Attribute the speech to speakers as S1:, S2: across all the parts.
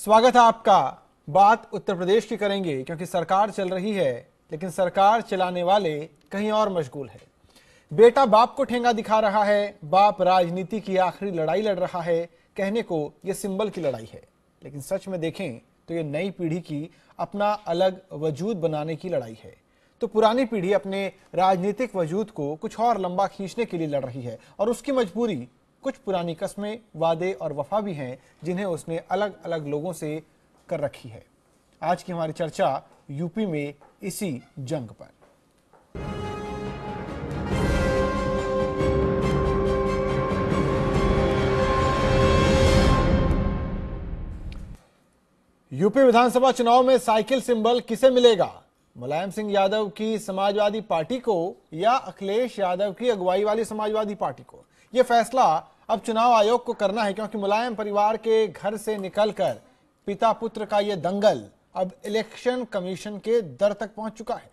S1: स्वागत है आपका। बात उत्तर प्रदेश की करेंगे क्योंकि सरकार चल रही है, लेकिन सरकार चलाने वाले कहीं और मशगूल है। बेटा बाप को ठेंगा दिखा रहा है, बाप राजनीति की आखिरी लड़ाई लड़ रहा है। कहने को यह सिंबल की लड़ाई है, लेकिन सच में देखें तो ये नई पीढ़ी की अपना अलग वजूद बनाने की लड़ाई है। तो पुरानी पीढ़ी अपने राजनीतिक वजूद को कुछ और लंबा खींचने के लिए लड़ रही है और उसकी मजबूरी कुछ पुरानी कस्में, वादे और वफा भी हैं जिन्हें उसने अलग अलग लोगों से कर रखी है। आज की हमारी चर्चा यूपी में इसी जंग पर। यूपी विधानसभा चुनाव में साइकिल सिंबल किसे मिलेगा? मुलायम सिंह यादव की समाजवादी पार्टी को या अखिलेश यादव की अगुवाई वाली समाजवादी पार्टी को? यह फैसला अब चुनाव आयोग को करना है, क्योंकि मुलायम परिवार के घर से निकलकर पिता पुत्र का यह दंगल अब इलेक्शन कमीशन के दर तक पहुंच चुका है।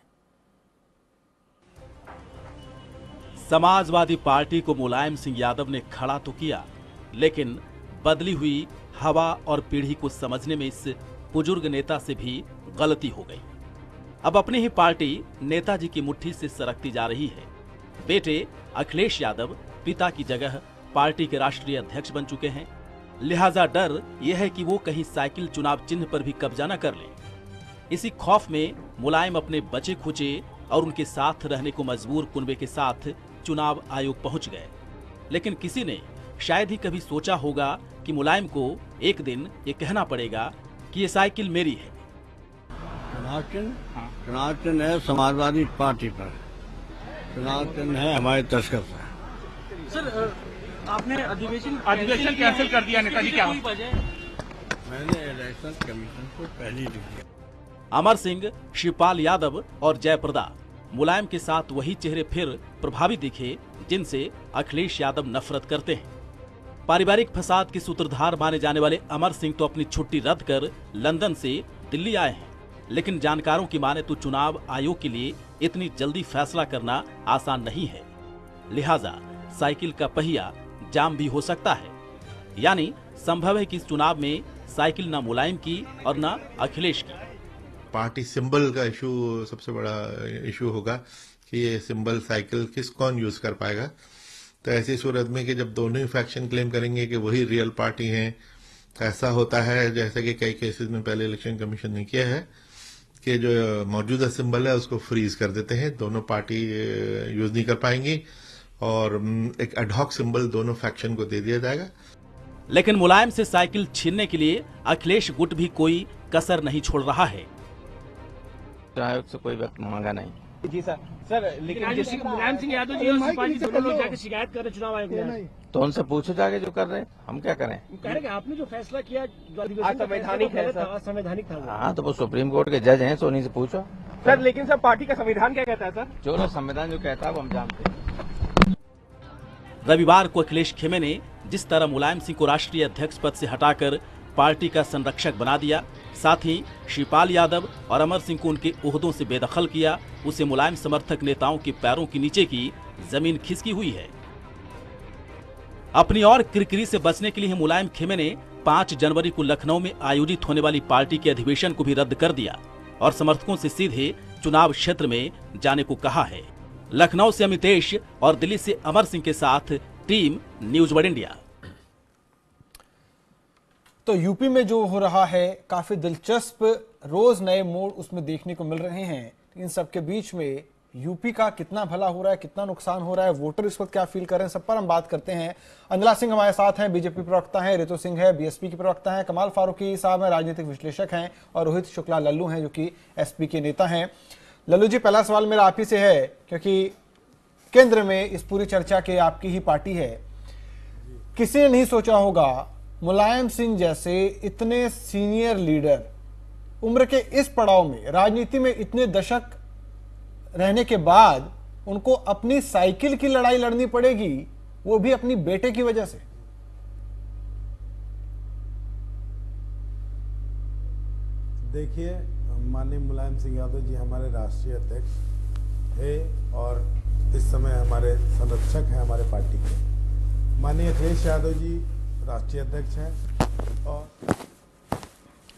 S2: समाजवादी पार्टी को मुलायम सिंह यादव ने खड़ा तो किया, लेकिन बदली हुई हवा और पीढ़ी को समझने में इस बुजुर्ग नेता से भी गलती हो गई। अब अपनी ही पार्टी नेताजी की मुट्ठी से सरकती जा रही है। बेटे अखिलेश यादव पिता की जगह पार्टी के राष्ट्रीय अध्यक्ष बन चुके हैं, लिहाजा डर यह है कि वो कहीं साइकिल चुनाव चिन्ह पर भी कब्जा न कर लें। इसी खौफ में मुलायम अपने बचे खुचे और उनके साथ रहने को मजबूर कुनबे के साथ चुनाव आयोग पहुंच गए। लेकिन किसी ने शायद ही कभी सोचा होगा कि मुलायम को एक दिन ये कहना पड़ेगा कि ये साइकिल मेरी है।
S3: चुनाव चिन्ह है समाजवादी पार्टी पर, चुनाव चिन्ह है हमारे तस्कर पर।
S4: सर आपने अधिवेशन कैंसिल कर दिया नेताजी, क्या
S3: मैंने इलेक्शन कमीशन को पहले लिख दिया।
S2: अमर सिंह, शिवपाल यादव और जयप्रदा मुलायम के साथ वही चेहरे फिर प्रभावी दिखे जिनसे अखिलेश यादव नफरत करते हैं। पारिवारिक फसाद के सूत्रधार माने जाने वाले अमर सिंह तो अपनी छुट्टी रद्द कर लंदन से दिल्ली आए हैं, लेकिन जानकारों की माने तो चुनाव आयोग के लिए इतनी जल्दी फैसला करना आसान नहीं है। लिहाजा साइकिल का पहिया जाम भी हो सकता है। यानी संभव है कि इस चुनाव में साइकिल ना मुलायम की और ना अखिलेश की।
S5: पार्टी सिंबल का इशू सबसे बड़ा इशू होगा कि ये सिंबल साइकिल कौन यूज कर पाएगा। तो ऐसी सूरत में कि जब दोनों ही फैक्शन क्लेम करेंगे कि वही रियल पार्टी है, ऐसा होता है जैसे कि कई केसेस में पहले इलेक्शन कमीशन ने किया है कि जो मौजूदा सिंबल है उसको फ्रीज कर देते हैं, दोनों पार्टी यूज नहीं कर पाएंगी और एक एडहॉक सिंबल दोनों फैक्शन को दे दिया जाएगा।
S2: लेकिन मुलायम से साइकिल छीनने के लिए अखिलेश गुट भी कोई कसर नहीं छोड़ रहा है।
S6: आयोग से कोई वक्त मांगा नहीं।
S4: जी सर लेकिन जैसे मुलायम सिंह यादव जी और शिवपाल जी दोनों लोग जाकर शिकायत कर रहे चुनाव आयोग में,
S6: तो उनसे पूछो जाके जो कर रहे हैं, हम क्या करें।
S4: कह रहे आपने जो फैसला किया संवैधानिक है, संवैधानिक था।
S6: हाँ तो वो सुप्रीम कोर्ट के जज हैं, तो उन्हीं से पूछो
S4: सर। लेकिन सर पार्टी का संविधान क्या कहता है सर?
S6: जो संविधान जो कहता है वो हम जानते हैं।
S2: रविवार को अखिलेश खेमे ने जिस तरह मुलायम सिंह को राष्ट्रीय अध्यक्ष पद से हटाकर पार्टी का संरक्षक बना दिया, साथ ही शिवपाल यादव और अमर सिंह को उनके ओहदों से बेदखल किया, उसे मुलायम समर्थक नेताओं के पैरों के नीचे की जमीन खिसकी हुई है। अपनी और किरकिरी से बचने के लिए मुलायम खेमे ने 5 जनवरी को लखनऊ में आयोजित होने वाली पार्टी के अधिवेशन को भी रद्द कर दिया और समर्थकों से सीधे चुनाव क्षेत्र में जाने को कहा है। लखनऊ से अमितेश और दिल्ली से अमर सिंह के साथ टीम न्यूज वर्ल्ड इंडिया।
S1: तो यूपी में जो हो रहा है काफी दिलचस्प, रोज नए मोड़ उसमें देखने को मिल रहे हैं। इन सब के बीच में यूपी का कितना भला हो रहा है, कितना नुकसान हो रहा है, वोटर इस वक्त क्या फील कर रहे हैं, सब पर हम बात करते हैं। अंजला सिंह हमारे साथ हैं, बीजेपी प्रवक्ता हैं, रितु सिंह है बीएसपी की प्रवक्ता हैं, कमाल फारूकी साहब हैं, राजनीतिक विश्लेषक हैं, और रोहित शुक्ला लल्लू हैं जो कि एसपी के नेता हैं। लल्लू जी, पहला सवाल मेरा आप ही से है, क्योंकि केंद्र में इस पूरी चर्चा के आपकी ही पार्टी है। किसी ने नहीं सोचा होगा मुलायम सिंह जैसे इतने सीनियर लीडर उम्र के इस पड़ाव में, राजनीति में इतने दशक रहने के बाद, उनको अपनी साइकिल की लड़ाई लड़नी पड़ेगी, वो भी अपनी बेटे की वजह से।
S7: देखिए, माननीय मुलायम सिंह यादव जी हमारे राष्ट्रीय अध्यक्ष है और इस समय हमारे संरक्षक हैं हमारे पार्टी के। माननीय अखिलेश यादव जी राष्ट्रीय अध्यक्ष हैं और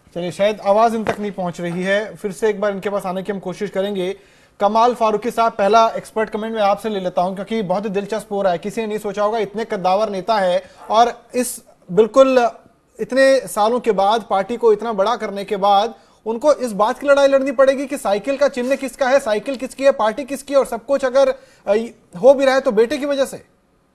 S1: चलिए, शायद आवाज इन तक नहीं पहुंच रही है, फिर से एक बार इनके पास आने की हम कोशिश करेंगे। कमाल फारूकी साहब, पहला एक्सपर्ट कमेंट मैं आपसे ले लेता हूं क्योंकि बहुत ही दिलचस्प हो रहा है। किसी ने नहीं सोचा होगा इतने कद्दावर नेता है और इस बिल्कुल इतने सालों के बाद पार्टी को इतना बड़ा करने के बाद उनको इस बात की लड़ाई लड़नी पड़ेगी कि साइकिल का चिन्ह किसका है, साइकिल किसकी है, पार्टी किसकी है, और सब कुछ अगर हो भी रहा है तो बेटे की वजह से।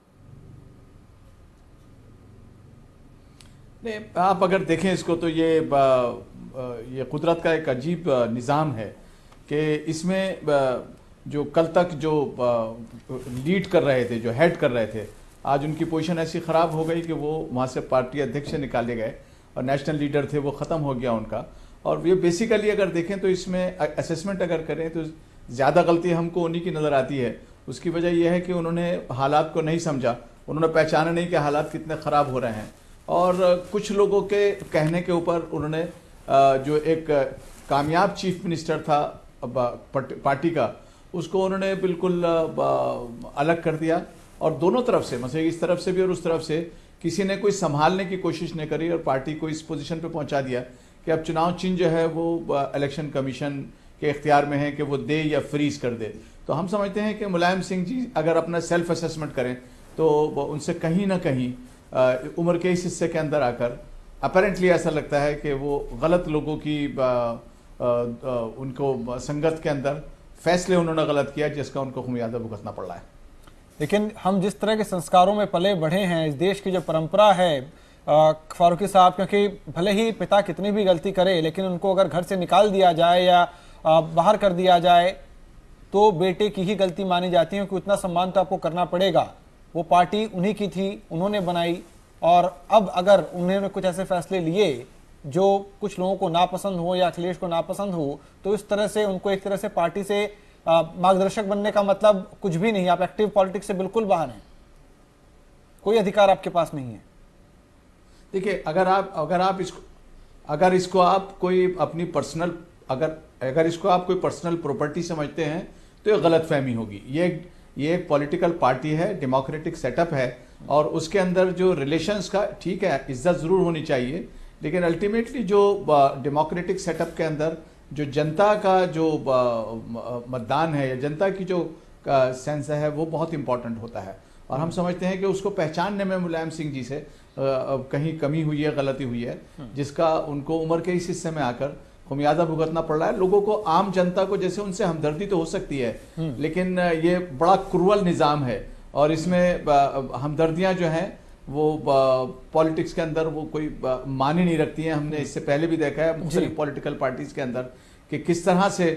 S8: नहीं, आप अगर देखें इसको तो ये कुदरत का एक अजीब निज़ाम है कि इसमें जो कल तक जो लीड कर रहे थे, जो हेड कर रहे थे, आज उनकी पोजीशन ऐसी ख़राब हो गई कि वो वहाँ से पार्टी अध्यक्ष से निकाले गए और नेशनल लीडर थे वो ख़त्म हो गया उनका। और ये बेसिकली अगर देखें तो इसमें असेसमेंट अगर करें तो ज़्यादा गलती हमको उन्हीं की नज़र आती है। उसकी वजह यह है कि उन्होंने हालात को नहीं समझा, उन्होंने पहचाना नहीं कि हालात कितने ख़राब हो रहे हैं, और कुछ लोगों के कहने के ऊपर उन्होंने जो एक कामयाब चीफ मिनिस्टर था पार्टी का, उसको उन्होंने बिल्कुल अलग कर दिया। और दोनों तरफ से, मतलब इस तरफ से भी और उस तरफ से, किसी ने कोई संभालने की कोशिश नहीं करी और पार्टी को इस पोजीशन पे पहुंचा दिया कि अब चुनाव चिन्ह जो है वो इलेक्शन कमीशन के इख्तियार में है कि वो दे या फ्रीज कर दे। तो हम समझते हैं कि मुलायम सिंह जी अगर अपना सेल्फ असेसमेंट करें तो उनसे कहीं ना कहीं उम्र के इस हिस्से के अंदर आकर अपेरेंटली ऐसा लगता है कि वो गलत लोगों की उनको संगत के अंदर फैसले उन्होंने गलत किया जिसका उनको खुमियाजा भुगतना पड़ रहा है।
S1: लेकिन हम जिस तरह के संस्कारों में पले बढ़े हैं, इस देश की जो परंपरा है फारूकी साहब, क्योंकि भले ही पिता कितनी भी गलती करे लेकिन उनको अगर घर से निकाल दिया जाए या बाहर कर दिया जाए तो बेटे की ही गलती मानी जाती है कि उतना सम्मान तो आपको करना पड़ेगा। वो पार्टी उन्हीं की थी, उन्होंने बनाई, और अब अगर उन्होंने कुछ ऐसे फैसले लिए जो कुछ लोगों को नापसंद हो या अखिलेश को नापसंद हो, तो इस तरह से उनको एक तरह से पार्टी से मार्गदर्शक बनने का मतलब कुछ भी नहीं। आप एक्टिव पॉलिटिक्स से बिल्कुल बाहर हैं, कोई अधिकार आपके पास नहीं है।
S8: देखिए, अगर इसको आप कोई अपनी पर्सनल अगर इसको आप कोई पर्सनल प्रॉपर्टी समझते हैं तो ये गलत फहमी होगी। ये एक पॉलिटिकल पार्टी है, डेमोक्रेटिक सेटअप है, और उसके अंदर जो रिलेशंस का, ठीक है, इज्जत जरूर होनी चाहिए, लेकिन अल्टीमेटली जो डेमोक्रेटिक सेटअप के अंदर जो जनता का जो मतदान है या जनता की जो सेंस है वो बहुत इंपॉर्टेंट होता है। और हम समझते हैं कि उसको पहचानने में मुलायम सिंह जी से कहीं कमी हुई है, गलती हुई है, जिसका उनको उम्र के इस हिस्से में आकर खुमियाजा भुगतना पड़ रहा है। लोगों को, आम जनता को जैसे उनसे हमदर्दी तो हो सकती है, लेकिन ये बड़ा क्रूअल निज़ाम है और इसमें हमदर्दियां जो हैं वो पॉलिटिक्स के अंदर वो कोई मानी नहीं रखती हैं। हमने इससे पहले भी देखा है मुख्तलिफ पॉलिटिकल पार्टीज के अंदर कि किस तरह से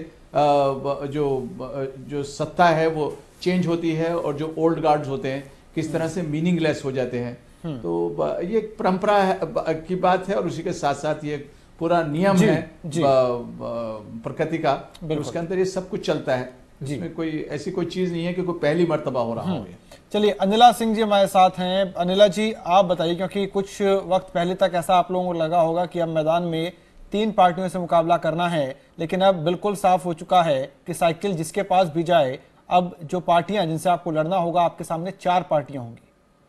S8: जो सत्ता है वो चेंज होती है और जो ओल्ड गार्ड्स होते हैं किस तरह से मीनिंगलेस हो जाते हैं। तो ये एक परंपरा की बात है और उसी के साथ साथ ये पूरा नियम है प्रकृति का, उसके अंदर ये सब कुछ चलता है। इसमें कोई ऐसी कोई चीज नहीं है कि कोई पहली मर्तबा हो रहा हो।
S1: चलिए, अनिला सिंह जी हमारे साथ हैं। अनिला जी, आप बताइए, क्योंकि कुछ वक्त पहले तक ऐसा आप लोगों को लगा होगा कि अब मैदान में 3 पार्टियों से मुकाबला करना है, लेकिन अब बिल्कुल साफ हो चुका है कि साइकिल जिसके पास भी जाए, अब जो पार्टियां जिनसे आपको लड़ना होगा, आपके सामने 4 पार्टियां होंगी।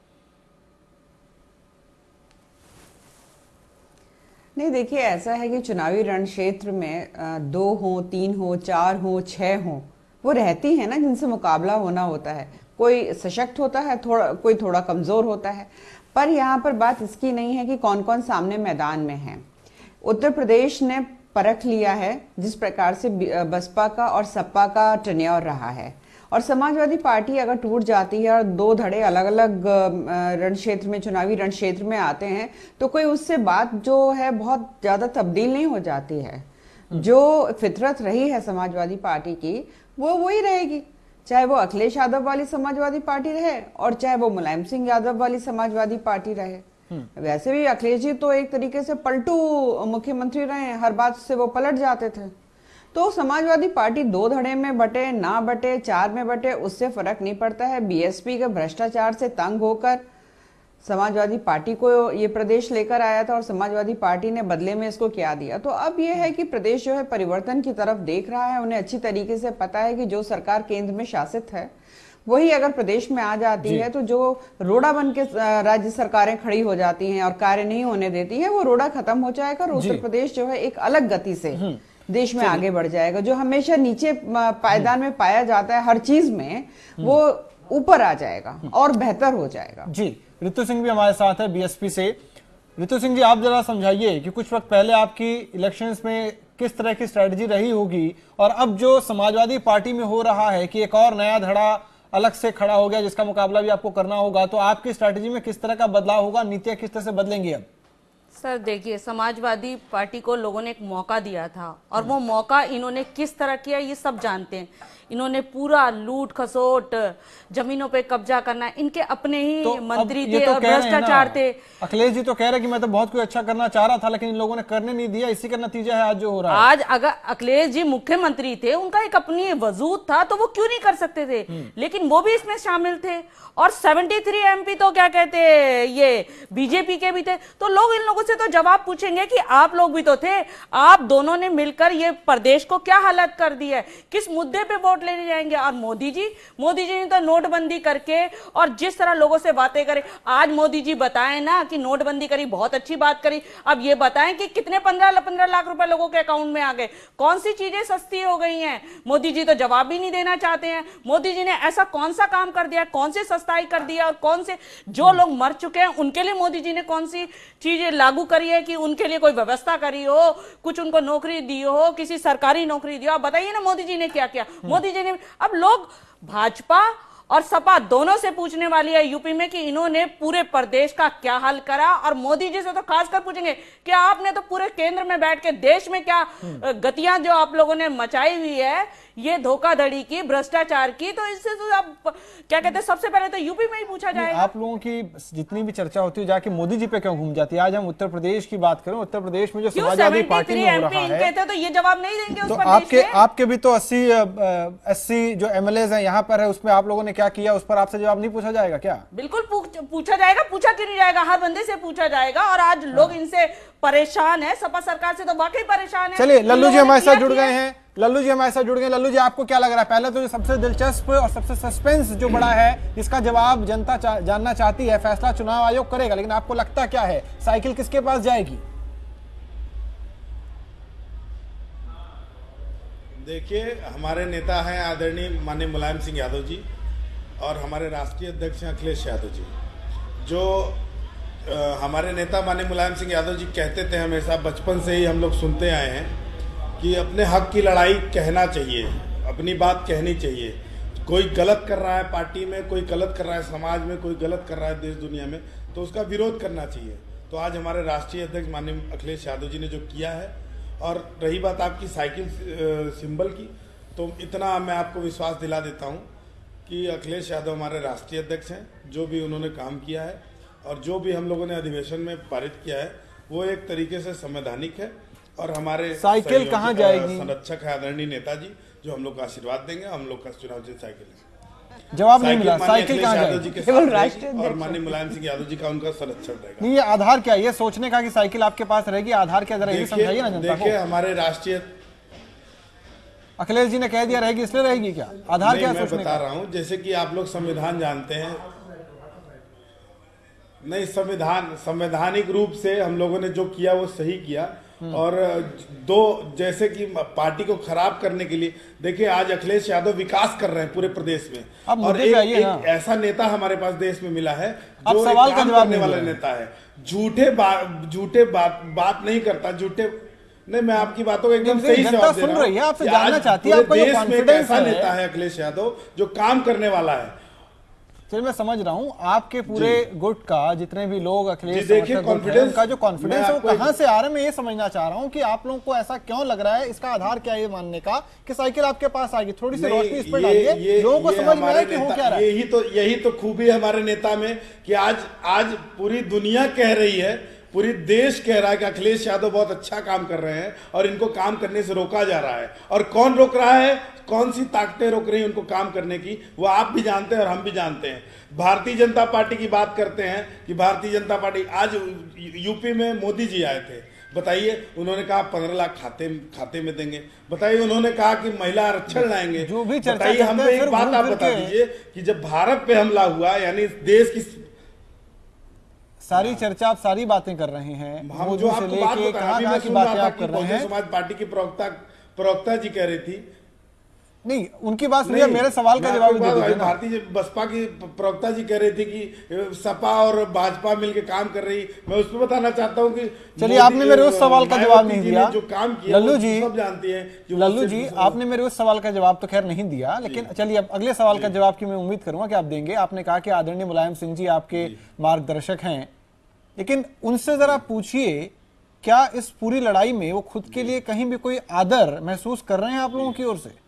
S9: नहीं, देखिए, ऐसा है कि चुनावी रण क्षेत्र में 2 हो, 3 हो, 4 हो, 6 हो, वो रहती है ना जिनसे मुकाबला होना होता है। कोई सशक्त होता है, कोई थोड़ा कमजोर होता है, पर यहाँ पर बात इसकी नहीं है कि कौन कौन सामने मैदान में है। उत्तर प्रदेश ने परख लिया है जिस प्रकार से बसपा का और सपा का टेन्योर रहा है, और समाजवादी पार्टी अगर टूट जाती है और 2 धड़े अलग अलग रण क्षेत्र में, चुनावी रण क्षेत्र में आते हैं, तो कोई उससे बात जो है बहुत ज्यादा तब्दील नहीं हो जाती है। जो फितरत रही है समाजवादी पार्टी की वो वही रहेगी, चाहे वो अखिलेश यादव वाली समाजवादी पार्टी रहे और चाहे वो मुलायम सिंह यादव वाली समाजवादी पार्टी रहे। वैसे भी अखिलेश जी तो एक तरीके से पलटू मुख्यमंत्री रहे, हर बात से वो पलट जाते थे। तो समाजवादी पार्टी 2 धड़े में बटे, ना बटे, 4 में बटे, उससे फर्क नहीं पड़ता है। बीएसपी के भ्रष्टाचार से तंग होकर समाजवादी पार्टी को ये प्रदेश लेकर आया था और समाजवादी पार्टी ने बदले में इसको क्या दिया। तो अब ये है कि प्रदेश जो है परिवर्तन की तरफ देख रहा है। उन्हें अच्छी तरीके से पता है कि जो सरकार केंद्र में शासित है वही अगर प्रदेश में आ जाती है तो जो रोड़ा बन के राज्य सरकारें खड़ी हो जाती हैं और कार्य नहीं होने देती हैं, वो रोड़ा खत्म हो जाएगा और उत्तर प्रदेश जो है एक अलग गति से देश में आगे बढ़ जाएगा। जो हमेशा नीचे पायदान में पाया जाता है हर चीज में, वो ऊपर आ जाएगा और बेहतर हो जाएगा।
S1: जी, ऋतु सिंह भी हमारे साथ है बीएसपी से। ऋतु सिंह जी, आप जरा समझाइए कि कुछ वक्त पहले आपकी इलेक्शंस में किस तरह की स्ट्रेटजी रही होगी, और अब जो समाजवादी पार्टी में हो रहा है कि एक और नया धड़ा अलग से खड़ा हो गया जिसका मुकाबला भी आपको करना होगा, तो आपकी स्ट्रेटजी में किस तरह का बदलाव होगा, नीतियां किस तरह से बदलेंगी? अब
S10: सर देखिए, समाजवादी पार्टी को लोगों ने एक मौका दिया था और वो मौका इन्होंने किस तरह किया ये सब जानते हैं। इन्होंने पूरा लूट खसोट, जमीनों पे कब्जा करना, इनके अपने ही
S1: तो
S10: मंत्री थे और भ्रष्टाचार थे।
S1: अखिलेश जी तो कह रहे कि मैं तो बहुत कुछ अच्छा करना चाह रहा था लेकिन इन लोगों ने करने नहीं दिया, इसी का नतीजा है आज जो हो रहा है।
S10: आज अगर अखिलेश जी मुख्यमंत्री थे, उनका एक अपनी वजूद था, तो वो क्यों नहीं कर सकते थे? लेकिन वो भी इसमें शामिल थे और 73 एमपी तो क्या कहते ये बीजेपी के भी थे। तो लोग इन लोगों से तो जवाब पूछेंगे कि आप लोग भी तो थे, आप दोनों ने मिलकर ये प्रदेश को क्या हालत कर दी है, किस मुद्दे पे वोट लेने जाएंगे? और मोदी जी ने तो नोटबंदी करके और जिस तरह लोगों से बातें करें, आज मोदी जी बताएं ना कि नोटबंदी करी, बहुत अच्छी बात करी। अब ये बताएं कि कितने 15 लाख रुपए लोगों के अकाउंट में आ गए, कौन सी चीजें सस्ती हो गई हैं? मोदी जी तो जवाब भी नहीं देना चाहते हैं। मोदी जी ने ऐसा कौन सा काम कर दिया, कौन से सस्ताई कर दिया, और कौन से जो लोग मर चुके हैं उनके लिए मोदी जी ने कौन सी चीजें लागू करी है कि उनके लिए कोई व्यवस्था करी हो, कुछ उनको नौकरी दी हो, किसी सरकारी नौकरी दी हो? आप बताइए ना मोदी जी ने क्या किया। मोदी जी ने, अब लोग भाजपा और सपा दोनों से पूछने वाली है यूपी में कि इन्होंने पूरे प्रदेश का क्या हल करा, और मोदी जी से तो खासकर पूछेंगे कि आपने तो पूरे केंद्र में बैठ के देश में क्या गतियां जो आप लोगों ने मचाई हुई है, ये धोखाधड़ी की, भ्रष्टाचार की, तो इससे तो आप क्या कहते हैं, सबसे पहले तो यूपी में ही पूछा जाएगा।
S1: आप लोगों की जितनी भी चर्चा होती है जाके मोदी जी पे क्यों घूम जाती है? आज हम उत्तर प्रदेश की बात करें, उत्तर प्रदेश में जो समाजवादी पार्टी में हो रहा है,
S10: तो ये जवाब नहीं देंगे
S1: तो आपके भी तो 80 जो एमएलए हैं यहाँ पर है, उसमें आप लोगों ने क्या किया, उस पर आपसे जवाब नहीं पूछा जाएगा क्या?
S10: बिल्कुल पूछा जाएगा, पूछा क्यों नहीं जाएगा, हर बंदे से पूछा जाएगा। और आज लोग इनसे परेशान है, सपा सरकार से तो वाकई परेशान है।
S1: चलिए, लल्लू जी हमारे साथ जुड़ गए हैं। लल्लू जी, आपको क्या लग रहा है? पहले तो जो सबसे दिलचस्प और सबसे सस्पेंस जो बड़ा है, जिसका जवाब जनता जानना चाहती है, फैसला चुनाव आयोग करेगा, लेकिन आपको लगता क्या है, साइकिल किसके पास जाएगी?
S7: देखिए, हमारे नेता हैं आदरणीय माननीय मुलायम सिंह यादव जी और हमारे राष्ट्रीय अध्यक्ष हैं अखिलेश यादव जी। जो हमारे नेता माननीय मुलायम सिंह यादव जी कहते थे, हमेशा बचपन से ही हम लोग सुनते आए हैं कि अपने हक की लड़ाई कहना चाहिए, अपनी बात कहनी चाहिए। कोई गलत कर रहा है पार्टी में, कोई गलत कर रहा है समाज में, कोई गलत कर रहा है देश दुनिया में, तो उसका विरोध करना चाहिए। तो आज हमारे राष्ट्रीय अध्यक्ष माननीय अखिलेश यादव जी ने जो किया है, और रही बात आपकी साइकिल सिंबल की, तो इतना मैं आपको विश्वास दिला देता हूँ कि अखिलेश यादव हमारे राष्ट्रीय अध्यक्ष हैं। जो भी उन्होंने काम किया है और जो भी हम लोगों ने अधिवेशन में पारित किया है, वो एक तरीके से संवैधानिक है। और हमारे
S1: साइकिल कहाँ जाएगी?
S7: संरक्षक है आदरणीय नेताजी, जो हम लोग का आशीर्वाद देंगे। हम लोग का चुनाव जीत साइकिल है।
S1: जवाब नहीं मिला, साइकिल कहाँ जाएगी?
S9: केवल राष्ट्रीय
S7: और माननीय मुलायम सिंह यादव जी का उनका संरक्षण रहेगा।
S1: नहीं, ये आधार क्या है? ये सोचने का कि साइकिल आपके पास रहेगी, आधार क्या रहेगी, समझाइए ना जनता को।
S7: देखिए, हमारे राष्ट्रीय
S1: अखिलेश जी ने कह दिया रहेगी, इसलिए रहेगी क्या? आधार क्या
S7: मैं
S1: सोचने
S7: बता रहा हूँ, जैसे कि आप लोग संविधान जानते हैं, नहीं, संवैधानिक रूप से हम लोगों ने जो किया वो सही किया। और दो, जैसे कि पार्टी को खराब करने के लिए, देखिए आज अखिलेश यादव विकास कर रहे हैं पूरे प्रदेश में, और एक ऐसा नेता हमारे पास देश में मिला है जो
S1: सवाल
S7: काम करने वाला नेता है, झूठे बात नहीं करता, नहीं, मैं आपकी बातों को एकदम सही से जवाब दे रहा हूं।
S1: आपसे जानना चाहती है, आपको
S7: देश में एक ऐसा नेता है अखिलेश यादव जो काम करने वाला है।
S1: चलिए, मैं समझ रहा हूँ आपके पूरे गुट का, जितने भी लोग अखिलेश
S7: देखिए, कॉन्फिडेंस
S1: का जो कॉन्फिडेंस है वो कहाँ से आ रहा है, मैं ये समझना चाह रहा हूँ कि आप लोगों को ऐसा क्यों लग रहा है, इसका आधार क्या है ये मानने का कि साइकिल आपके पास आएगी? थोड़ी सी रोशनी इस पर डालिए, लोगों को समझ में आए कि हो क्या रहा है।
S7: यही तो खूबी है हमारे नेता में कि आज पूरी दुनिया कह रही है, पूरी देश कह रहा है कि अखिलेश यादव बहुत अच्छा काम कर रहे हैं और इनको काम करने से रोका जा रहा है। और कौन रोक रहा है, कौन सी ताकतें रोक रही हैं उनको काम करने की, वो आप भी जानते हैं और हम भी जानते हैं। भारतीय जनता पार्टी की बात करते हैं कि भारतीय जनता पार्टी, आज यूपी में मोदी जी आए थे, बताइए, उन्होंने कहा 15 लाख खाते में देंगे। बताइए, उन्होंने कहा कि महिला आरक्षण लाएंगे।
S1: जो भी चर्चा
S7: बताइए,
S1: करते
S7: हमको
S1: हैं,
S7: एक
S1: फिर
S7: बात
S1: घूम
S7: आप
S1: फिर
S7: बता
S1: के
S7: दीजिए कि जब भारत पे हमला हुआ, यानी देश की
S1: सारी चर्चा, आप सारी बातें कर रहे हैं,
S7: हम जो आपको बात
S1: लेके
S7: बताया,
S1: कहां
S7: अभी
S1: कहां
S7: मैं
S1: की
S7: सुन रहा
S1: बातें
S7: था
S1: आप
S7: कि
S1: कर रहे
S7: बहुजन
S1: हैं।
S7: समाज पार्टी की प्रवक्ता जी कह रही थी।
S1: नहीं, उनकी बात सुनिए, मेरे सवाल का जवाब दे दीजिए ना।
S7: भारतीय बसपा की प्रवक्ता जी कह रही थी कि सपा और भाजपा मिलकर काम कर रही। मैं उसमें बताना चाहता हूँ कि
S1: चलिए, आपने मेरे उस सवाल का जवाब नहीं दिया।
S7: जो काम किया
S1: लल्लू जी,
S7: सब जानती हैं।
S1: लल्लू जी, आपने मेरे उस सवाल का जवाब तो खैर नहीं दिया, लेकिन चलिए अब अगले सवाल का जवाब की मैं उम्मीद करूंगा कि आप देंगे। आपने कहा कि आदरणीय मुलायम सिंह जी आपके मार्गदर्शक हैं, लेकिन उनसे जरा पूछिए, क्या इस पूरी लड़ाई में वो खुद के लिए कहीं भी कोई आदर महसूस कर रहे हैं आप लोगों की ओर से?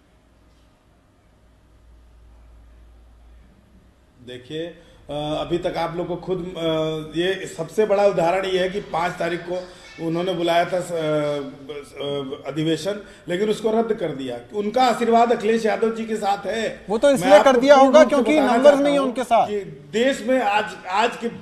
S7: देखिए, अभी तक आप लोग को खुद ये सबसे बड़ा उदाहरण ये है कि 5 तारीख को उन्होंने बुलाया था अधिवेशन, लेकिन उसको रद्द कर दिया। उनका आशीर्वाद अखिलेश यादव जी के साथ है।
S1: वो तो इसलिए कर दिया होगा क्योंकि नंबर्स नहीं है उनके साथ।
S7: देश में आज के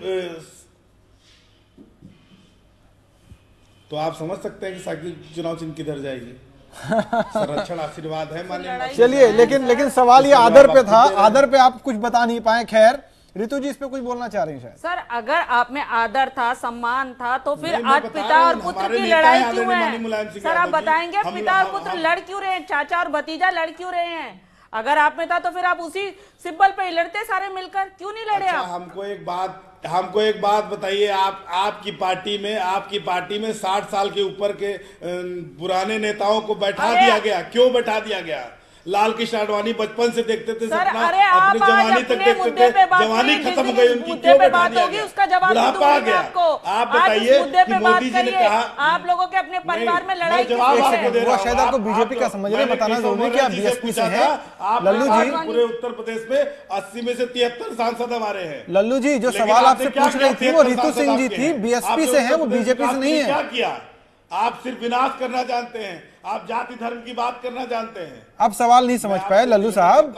S7: तो आप समझ सकते हैं कि साइकिल चुनाव चिन्ह किधर जाएगी। संरक्षण आशीर्वाद है माननीय।
S1: चलिए, लेकिन सवाल ये आदर पे था, आदर पे आप कुछ बता नहीं पाए। खैर, ऋतु जी इस पे कुछ बोलना चाह रही हैं शायद।
S10: सर, अगर आप में आदर था, सम्मान था, तो फिर आज पिता और पुत्र की लड़ाई क्यों है? सर, आप बताएंगे पिता और पुत्र लड़ क्यों रहे हैं? चाचा और भतीजा लड़ क्यों रहे हैं? अगर आप में था तो फिर आप उसी सिंबल पे ही लड़ते सारे मिलकर, क्यों नहीं लड़े आप?
S7: हमको एक बात बताइए, आपकी पार्टी में 60 साल के ऊपर के पुराने नेताओं को बैठा दिया गया। क्यों बैठा दिया गया? लाल कृष्ण आडवाणी बचपन से देखते थे, सपना अपनी जवानी तक देखते थे, जवानी खत्म हो गई उनकी, क्यों बैठा दिया गया?
S10: उसका जवाब
S7: बुढ़ापा आ गया। आप बताइए कि मोदी जी ने कहा,
S10: आप लोगों के अपने परिवार में लड़ाई
S7: जवाब आपको दे रहा हूं।
S1: शायद आपको बीजेपी का समझ रहे, बताना जरूरी है कि आप बीएसपी से हैं। लल्लू जी,
S7: पूरे उत्तर प्रदेश में 80 में से 73 सांसद हमारे हैं।
S1: लल्लू जी, जो सवाल आपसे पूछ रही थी वो रितु सिंह जी थी, बीएसपी से हैं, वो बीजेपी से नहीं है।
S7: क्या किया? आप सिर्फ विनाश करना जानते हैं, आप जाति धर्म की बात करना जानते हैं।
S1: आप सवाल नहीं समझ पाए लल्लू साहब।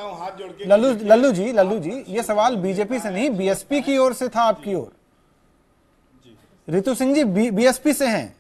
S1: लल्लू जी, ये सवाल बीजेपी से नहीं, बीएसपी की ओर से था, आपकी ओर। रितु सिंह जी बीएसपी से हैं।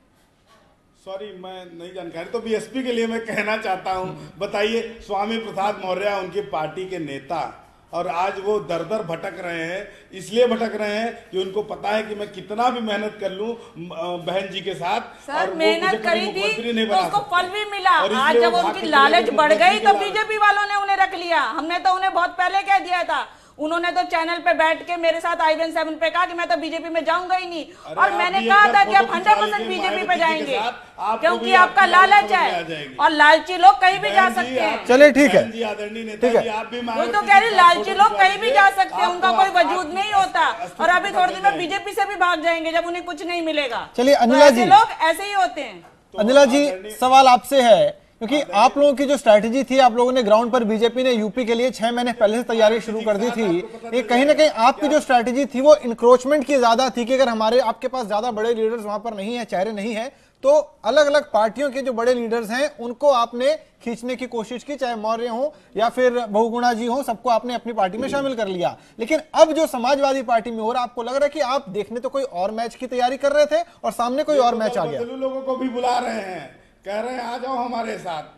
S7: सॉरी, मैं नहीं जानकारी। तो बीएसपी के लिए मैं कहना चाहता हूं, बताइए, स्वामी प्रसाद मौर्य उनकी पार्टी के नेता, और आज वो दर दर भटक रहे हैं। इसलिए भटक रहे हैं कि उनको पता है कि मैं कितना भी मेहनत कर लूं बहन जी के साथ,
S10: सर मेहनत करी थी तो उसको फल भी मिला। आज जब उनकी लालच बढ़ गई तो बीजेपी वालों ने उन्हें रख लिया। हमने तो उन्हें बहुत पहले कह दिया था। उन्होंने तो चैनल पे बैठ के मेरे साथ IBN 7 पे कहा कि मैं तो बीजेपी में जाऊंगा ही नहीं, और मैंने कहा था कि आप 100% बीजेपी पे जाएंगे, क्योंकि आपका लालच है, और लालची लोग कहीं भी जा सकते हैं।
S1: चलिए, ठीक है,
S7: ठीक है।
S10: वही तो कह रही, लालची लोग कहीं भी जा सकते हैं, उनका कोई वजूद नहीं होता, और अभी थोड़ी देर में बीजेपी से भी भाग जाएंगे जब उन्हें कुछ नहीं मिलेगा।
S1: चलिए अनिला जी,
S10: लोग ऐसे ही होते हैं।
S1: अनिला जी, सवाल आपसे है, क्योंकि आप लोगों की जो स्ट्रैटेजी थी, आप लोगों ने ग्राउंड पर, बीजेपी ने यूपी के लिए 6 महीने पहले से तैयारी शुरू कर दी थी। ये कहीं ना कहीं आपकी जो स्ट्रैटेजी थी वो इंक्रोचमेंट की ज्यादा थी कि अगर आपके पास ज्यादा बड़े लीडर्स वहां पर नहीं है, चेहरे नहीं है, तो अलग अलग पार्टियों के जो बड़े लीडर्स हैं उनको आपने खींचने की कोशिश की, चाहे मौर्य हो या फिर बहुगुणा जी हो, सबको आपने अपनी पार्टी में शामिल कर लिया। लेकिन अब जो समाजवादी पार्टी में हो रहा है, आपको लग रहा है कि आप देखने तो कोई और मैच की तैयारी कर रहे थे और सामने कोई और मैच आ गया।
S7: लोगों को भी बुला रहे हैं, कह रहे हैं आ जाओ हमारे साथ।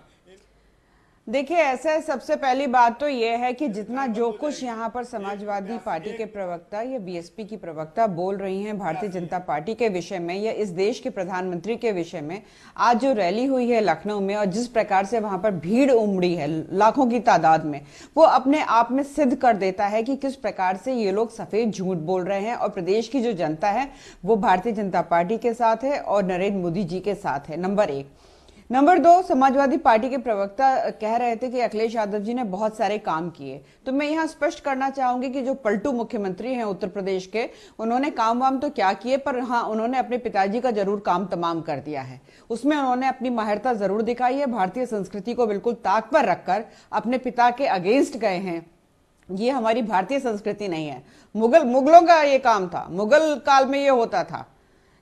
S9: देखिए, ऐसा है, सबसे पहली बात तो यह है कि जितना जो कुछ यहाँ पर समाजवादी पार्टी के प्रवक्ता या बीएसपी की प्रवक्ता बोल रही हैं भारतीय जनता पार्टी के विषय में या इस देश के प्रधानमंत्री के विषय में, आज जो रैली हुई है लखनऊ में और जिस प्रकार से वहां पर भीड़ उमड़ी है लाखों की तादाद में, वो अपने आप में सिद्ध कर देता है कि किस प्रकार से ये लोग सफेद झूठ बोल रहे हैं, और प्रदेश की जो जनता है वो भारतीय जनता पार्टी के साथ है और नरेंद्र मोदी जी के साथ है, नंबर 1। नंबर 2, समाजवादी पार्टी के प्रवक्ता कह रहे थे कि अखिलेश यादव जी ने बहुत सारे काम किए, तो मैं यहाँ स्पष्ट करना चाहूंगी कि जो पलटू मुख्यमंत्री हैं उत्तर प्रदेश के, उन्होंने काम वाम तो क्या किए, पर हाँ, उन्होंने अपने पिताजी का जरूर काम तमाम कर दिया है। उसमें उन्होंने अपनी माहिरता जरूर दिखाई है, भारतीय संस्कृति को बिल्कुल ताक पर रखकर अपने पिता के अगेंस्ट गए हैं। ये हमारी भारतीय संस्कृति नहीं है, मुगलों का ये काम था, मुगल काल में ये होता था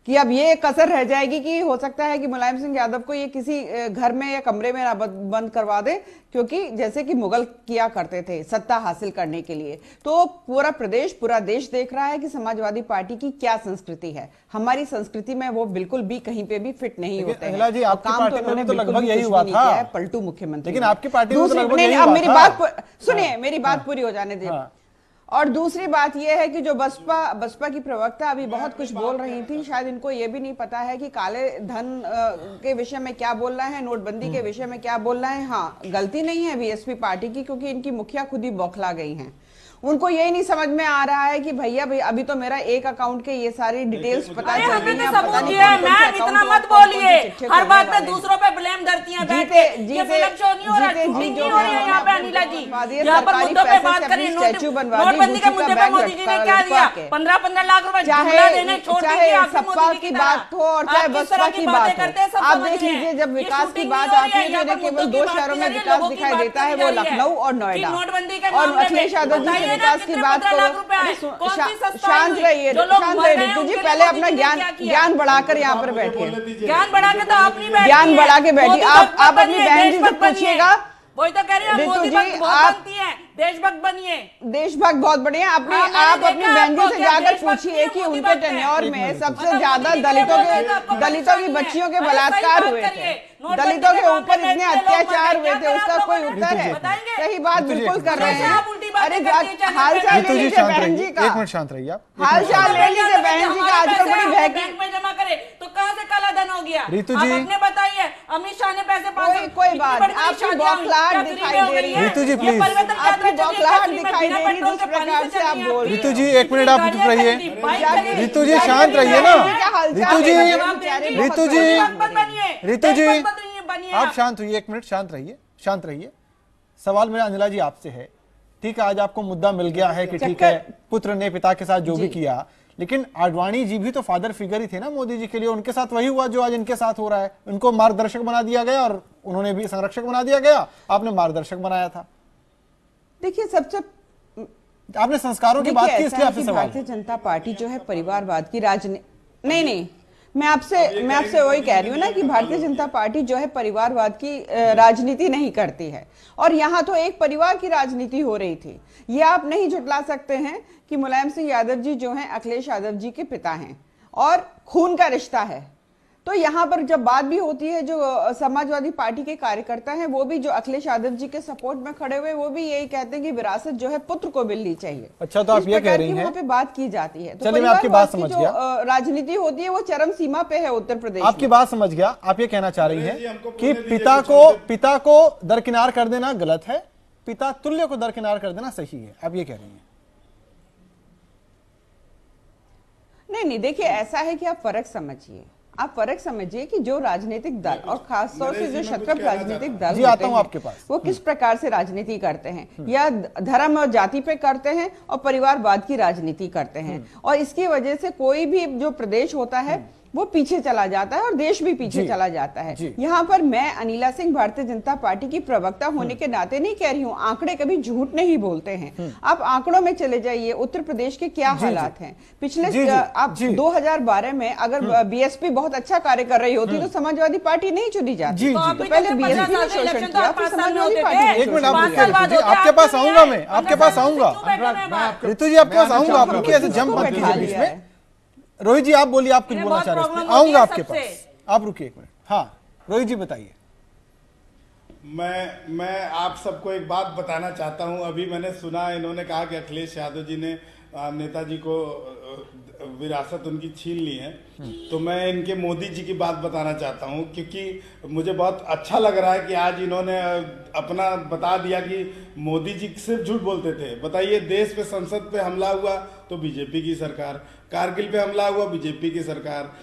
S9: कि अब ये कसर रह जाएगी कि हो सकता है कि मुलायम सिंह यादव को ये किसी घर में या कमरे में ना बंद करवा दे, क्योंकि जैसे कि मुगल किया करते थे सत्ता हासिल करने के लिए। तो पूरा प्रदेश, पूरा देश देख रहा है कि समाजवादी पार्टी की क्या संस्कृति है। हमारी संस्कृति में वो बिल्कुल भी कहीं पे भी फिट नहीं होते हैं।
S1: जी, आपकी पार्टी में तो लगभग यही हुआ था,
S9: पलटू मुख्यमंत्री।
S1: लेकिन आपकी पार्टी में तो लगभग यही
S9: हुआ था। मेरी बात
S1: सुनिए,
S9: मेरी बात पूरी हो जाने दे। और दूसरी बात यह है कि जो बसपा की प्रवक्ता अभी बहुत कुछ बोल रही थी, शायद इनको ये भी नहीं पता है कि काले धन के विषय में क्या बोल रहे हैं, नोटबंदी के विषय में क्या बोल रहे हैं। हाँ, गलती नहीं है बीएसपी पार्टी की, क्योंकि इनकी मुखिया खुद ही बौखला गई हैं। उनको यही नहीं समझ में आ रहा है कि भैया अभी तो मेरा एक अकाउंट के ये सारी डिटेल्स पता चल रही हैं।
S10: सबूत दिया है, मैम इतना मत बोलिए, हर बात पे दूसरों पे ब्लेम धरती हैं। ये फिल्म शो नहीं हो रहा, शूटिंग नहीं हो रही है यहाँ पे अनिला जी। यहाँ पर मुद्दों पे बात करिए। नोटबंदी के मुद्दे पे मोदी जी ने क्या दिया? 15-15 लाख रुपए जुमला देने छोड़ दीजिए।
S9: सपा की बात हो और चाहे बसपा की बात हो, आप देख लीजिए जब विकास की बात आती है तो केवल 2 शहरों में विकास दिखाई देता है, वो लखनऊ और नोएडा। और अखिलेश यादव जी विकास की बात करो, शांत रहिए रितु जी, पहले अपना ज्ञान बढ़ाकर यहाँ पर बैठिए।
S10: ज्ञान बढ़ा के तो आप नहीं बैठिए,
S9: ज्ञान बढ़ा के बैठिए। आप अपनी बहन जी से पूछिएगा।
S10: वही तो कह रही है,
S9: रितु जी
S10: आप देशभक्त बनिए।
S9: देशभक्त बहुत बढ़िया। आप अपनी बहन जी से जाकर पूछिए कि उनके टेन्योर में सबसे ज्यादा दलितों की बच्चियों के बलिदान हुए थे, दलितों के ऊपर इतने अत्याचार हुए थे, उसका कोई उत्तर है? सही बात बिल्कुल कर रहे हैं। अरे हाल चाल ले लीजिए बहन जी का,
S1: 1 मिनट शांत रहिए आप।
S9: हाल चाल ले लीजिए बहन जी का। आजकल बड़ी
S10: बैंक में जमा करे तो कहाँ से काला धन हो गया?
S1: रितु जी
S10: आपने बताइए, अमित शाह ने पैसे
S9: कोई बात, आपकी बौखलाहट दिखाई दे रही है।
S1: रितु जी प्लीज,
S9: आपकी बौखलाहट दिखाई दे रही है जिस प्रकार से आप बोल रही हैं।
S1: रितु जी 1 मिनट आप चुप रहिए। रितु जी शांत रहिए ना। रितु जी आप शांत हुई, 1 मिनट शांत रहिए, शांत रहिए। सवाल मेरा अनिला जी आपसे है, ठीक है, आज आपको मुद्दा मिल गया है कि ठीक है पुत्र ने पिता के साथ जो भी किया, लेकिन आडवाणी जी भी तो फादर फिगर ही थे ना मोदी जी के लिए। उनके साथ वही हुआ जो आज इनके साथ हो रहा है। उनको मार्गदर्शक बना दिया गया और उन्होंने भी संरक्षक बना दिया गया, आपने मार्गदर्शक बनाया था।
S9: देखिए, सबसे
S1: आपने संस्कारों की बात की, इसलिए आपसे सवाल।
S9: भारतीय जनता पार्टी जो है परिवारवाद की राजनीति नहीं, मैं आपसे वही कह रही हूँ ना कि भारतीय जनता पार्टी जो है परिवारवाद की राजनीति नहीं करती है। और यहाँ तो एक परिवार की राजनीति हो रही थी। ये आप नहीं झुटला सकते हैं कि मुलायम सिंह यादव जी जो हैं अखिलेश यादव जी के पिता हैं और खून का रिश्ता है। तो यहाँ पर जब बात भी होती है, जो समाजवादी पार्टी के कार्यकर्ता हैं वो भी जो अखिलेश यादव जी के सपोर्ट में खड़े हुए, वो भी यही कहते हैं कि विरासत जो है पुत्र को मिलनी चाहिए।
S1: अच्छा, तो आप ये कह रही हैं,
S9: वहाँ पे बात की जाती है। तो
S1: चलिए मैं आपकी बात समझ गया।
S9: राजनीति होती है वो चरम सीमा पे है उत्तर प्रदेश।
S1: आपकी बात समझ गया। आप ये कहना चाह रही हैं कि पिता को दरकिनार कर देना गलत है, पिता तुल्य को दरकिनार कर देना सही है, आप ये कह रही हैं?
S9: नहीं, देखिए ऐसा है कि आप फर्क समझिए। आप फर्क समझिए कि जो राजनीतिक दल और खासतौर से जो क्षत्रप राजनीतिक दल
S1: जी, आता हूं आपके पास,
S9: वो किस प्रकार से राजनीति करते हैं, या धर्म और जाति पे करते हैं और परिवारवाद की राजनीति करते हैं। और इसकी वजह से कोई भी जो प्रदेश होता है वो पीछे चला जाता है और देश भी पीछे चला जाता है। यहाँ पर मैं अनिला सिंह भारतीय जनता पार्टी की प्रवक्ता होने के नाते नहीं कह रही हूँ, आंकड़े कभी झूठ नहीं बोलते हैं। आप आंकड़ों में चले जाइए, उत्तर प्रदेश के क्या हालात हैं। पिछले आप 2012 में अगर बीएसपी बहुत अच्छा कार्य कर रही होती तो समाजवादी पार्टी नहीं चुनी जाती। तो पहले बीएसपी ने शोषण किया, फिर समाजवादी पार्टी।
S1: एक मिनट आपके पास आऊंगा, मैं आपके पास आऊंगा। रितु जी आपके पास आऊंगा, आप रुकिए, ऐसे जंप मत कीजिए बीच में। रोहित जी आप बोलिए, आप कुछ बोलना चाह रहे हैं? आऊंगा आपके पास, आप रुकिए 1 मिनट। हाँ रोहित जी बताइए।
S7: मैं आप सबको एक बात बताना चाहता हूं। अभी मैंने सुना, इन्होंने कहा कि अखिलेश यादव जी ने नेताजी को विरासत उनकी छीन ली है। तो मैं इनके मोदी जी की बात बताना चाहता हूं, क्योंकि मुझे बहुत अच्छा लग रहा है कि आज इन्होंने अपना बता दिया कि मोदी जी सिर्फ झूठ बोलते थे। बताइए, देश पे संसद पे हमला हुआ तो बीजेपी की सरकार, कारगिल पे हमला हुआ बीजेपी की सरकार,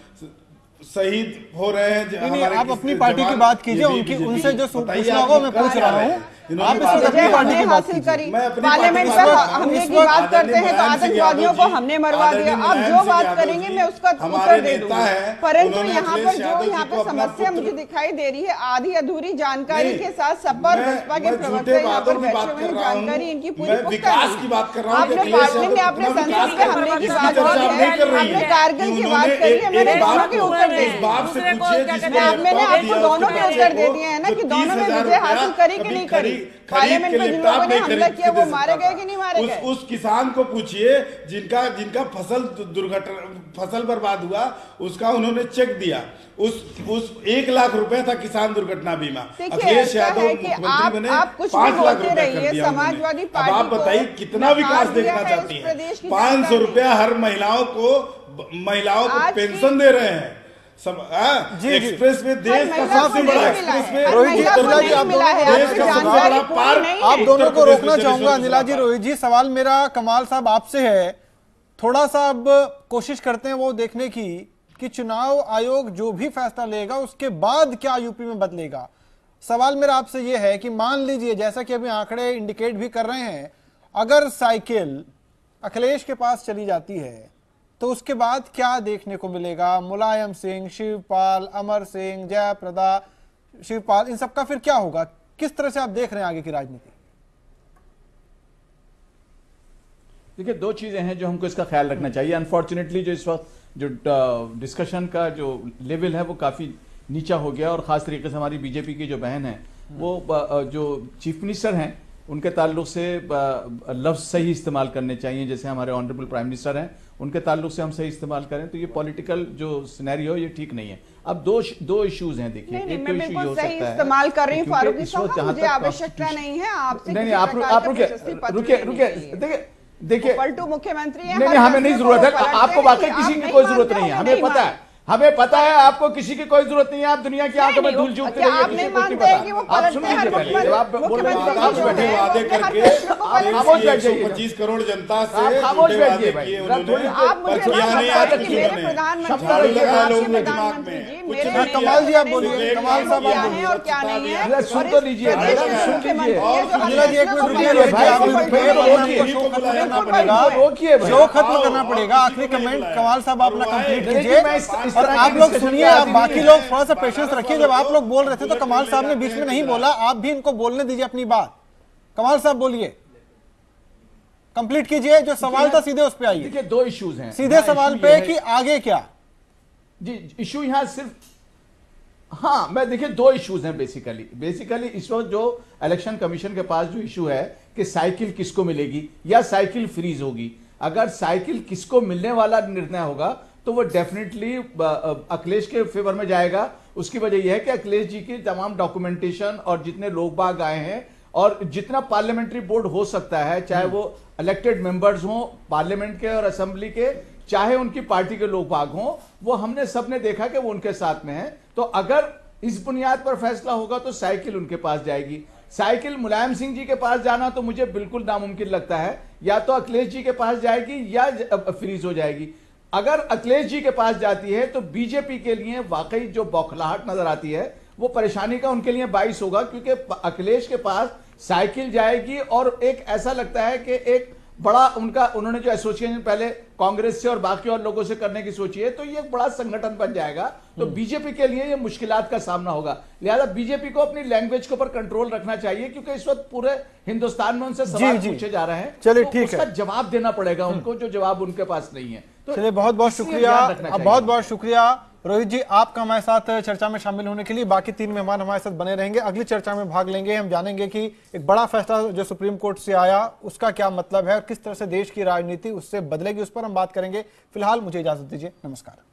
S7: शहीद हो रहे हैं हमारे।
S1: आप अपनी पार्टी की बात कीजिए, उनसे जो पूछना होगा मैं पूछ रहा हूँ
S7: इन्होंने
S1: आप इस वक्त
S9: हमने हासिल करी, पार्लियामेंट पर हमले की बात करते हैं तो आतंकवादियों को हमने मरवा दिया। आप जो बात करेंगे मैं उसका उत्तर दे दूंगी, परंतु यहाँ पर जो यहाँ पे समस्या मुझे दिखाई दे रही है, आधी अधूरी जानकारी के साथ सपा और बसपा के प्रवक्ता यहाँ पर बैठे हुए हैं, जानकारी इनकी पूरी पुख्ता नहीं। आपने पार्लियामेंट में आपने संसद के हमले की बात की है, आपने कारगिल की बात करी है, मैंने दोनों के उत्तर दे दिए। मैंने आपको दोनों के उत्तर दे दिए हैं ना कि दोनों में विजय हासिल करी कि नहीं करी। पार्लियामेंट में जिन लोगों ने हमला किया वो मारे गए कि नहीं मारे गए?
S7: उस किसान को पूछिए जिनका फसल बर्बाद हुआ, उसका उन्होंने चेक दिया। उस 1 लाख रुपए था किसान दुर्घटना बीमा। अखिलेश यादव मुख्यमंत्री बने, 5 लाख रुपए कर दिया।
S9: समाजवादी पार्टी
S7: अब आप बताइए कितना विकास देखना चाहती है? 500 रुपया हर महिलाओं को पेंशन दे रहे हैं। एक्सप्रेस में देश का सबसे बड़ा एक्सप्रेस में
S1: रोहित जी, अनिला जी, आप दोनों को रोकना चाहूंगा। अनिला जी, रोहित जी, सवाल मेरा कमाल साहब आपसे है, थोड़ा सा अब कोशिश करते हैं वो देखने की कि चुनाव आयोग जो भी फैसला लेगा उसके बाद क्या यूपी में बदलेगा। सवाल मेरा आपसे ये है कि मान लीजिए, जैसा कि अभी आंकड़े इंडिकेट भी कर रहे हैं, अगर साइकिल अखिलेश के पास चली जाती है तो उसके बाद क्या देखने को मिलेगा? मुलायम सिंह, शिवपाल, अमर सिंह, जयप्रदा, शिवपाल, इन सबका फिर क्या होगा? किस तरह से आप देख रहे हैं आगे की राजनीति?
S8: देखिए, दो चीजें हैं जो हमको इसका ख्याल रखना चाहिए। अनफॉर्चुनेटली जो इस वक्त जो डिस्कशन का जो लेवल है वो काफी नीचा हो गया, और खास तरीके से हमारी बीजेपी की जो बहन है वो जो चीफ मिनिस्टर हैं उनके ताल्लुक से लफ्ज सही इस्तेमाल करने चाहिए। जैसे हमारे ऑनरेबल प्राइम मिनिस्टर हैं, उनके ताल्लुक से हम सही इस्तेमाल करें तो ये पॉलिटिकल जो सिनेरियो ये ठीक नहीं है। अब दो इश्यूज हैं। देखिए, एक तो इशू हो सकता है
S9: इस्तेमाल कर रही हूं फारूकी साहब, मुझे आवश्यकता नहीं है आपसे।
S8: नहीं, आप रुके, देखिए
S9: पलटू मुख्यमंत्री है,
S8: नहीं, हमें नहीं जरूरत है, आपको वाकई किसी की कोई जरूरत नहीं है, हमें पता है, हमें पता है आपको किसी की कोई जरूरत नहीं है। आप दुनिया की आंखों में धूल झोंकते रहिए,
S9: आप नहीं मानते हैं कि वो पलटते हैं?
S8: आप बोल रहे हैं, खामोश बैठिए,
S7: वादे करके
S8: खामोश बैठिए,
S7: 125 करोड़ जनता से
S8: खामोश बैठिए भाई।
S9: आप मुझे
S1: कमाल जी आप बोलिए, कमाल साहब आप बोलिए।
S9: और क्या नहीं है,
S8: सुन तो लीजिए,
S1: रोकिए, जो खत्म करना पड़ेगा। आखिरी कमेंट कमाल साहब आप अपना कंप्लीट कीजिए, और आप लोग सुनिए, आप बाकी लोग थोड़ा सा पेशेंस रखिए। जब आप लोग बोल रहे थे तो कमाल साहब ने बीच में नहीं बोला, आप भी इनको बोलने दीजिए अपनी बात। कमाल साहब बोलिए, कंप्लीट कीजिए, जो सवाल था सीधे उस पे आइए।
S8: देखिए, दो इश्यूज हैं
S1: सीधे सवाल पे कि आगे क्या
S8: जी। इशू यहां सिर्फ देखिए दो इश्यूज हैं बेसिकली इस वक्त जो इलेक्शन कमीशन के पास जो इशू है कि साइकिल किसको मिलेगी या साइकिल फ्रीज होगी। अगर साइकिल किसको मिलने वाला निर्णय होगा तो वो डेफिनेटली अखिलेश के फेवर में जाएगा। उसकी वजह यह है कि अखिलेश जी की तमाम डॉक्यूमेंटेशन और जितने लोग बाग आए हैं और जितना पार्लियामेंट्री बोर्ड हो सकता है, चाहे वो इलेक्टेड मेंबर्स हों पार्लियामेंट के और असेंबली के, चाहे उनकी पार्टी के लोग बाग हों, वो हमने सबने देखा कि वो उनके साथ में है। तो अगर इस बुनियाद पर फैसला होगा तो साइकिल उनके पास जाएगी। साइकिल मुलायम सिंह जी के पास जाना तो मुझे बिल्कुल नामुमकिन लगता है। या तो अखिलेश जी के पास जाएगी या फ्रीज हो जाएगी। अगर अखिलेश जी के पास जाती है तो बीजेपी के लिए वाकई जो बौखलाहट नजर आती है वो परेशानी का उनके लिए बाइस होगा, क्योंकि अखिलेश के पास साइकिल जाएगी और एक ऐसा लगता है कि एक बड़ा उन्होंने जो एसोसिएशन पहले कांग्रेस से और बाकी और लोगों से करने की सोची है, तो ये एक बड़ा संगठन बन जाएगा। तो बीजेपी के लिए ये मुश्किलात का सामना होगा। लिहाजा बीजेपी को अपनी लैंग्वेज के ऊपर कंट्रोल रखना चाहिए, क्योंकि इस वक्त पूरे हिंदुस्तान में उनसे सवाल पूछे जा रहे हैं।
S1: चलिए,
S8: तो
S1: ठीक है,
S8: उसका जवाब देना पड़ेगा उनको, जो जवाब उनके पास नहीं है। तो
S1: चलिए, बहुत बहुत शुक्रिया, बहुत बहुत शुक्रिया रोहित जी आपका हमारे साथ चर्चा में शामिल होने के लिए। बाकी 3 मेहमान हमारे साथ बने रहेंगे, अगली चर्चा में भाग लेंगे। हम जानेंगे कि एक बड़ा फैसला जो सुप्रीम कोर्ट से आया उसका क्या मतलब है और किस तरह से देश की राजनीति उससे बदलेगी, उस पर हम बात करेंगे। फिलहाल मुझे इजाजत दीजिए, नमस्कार।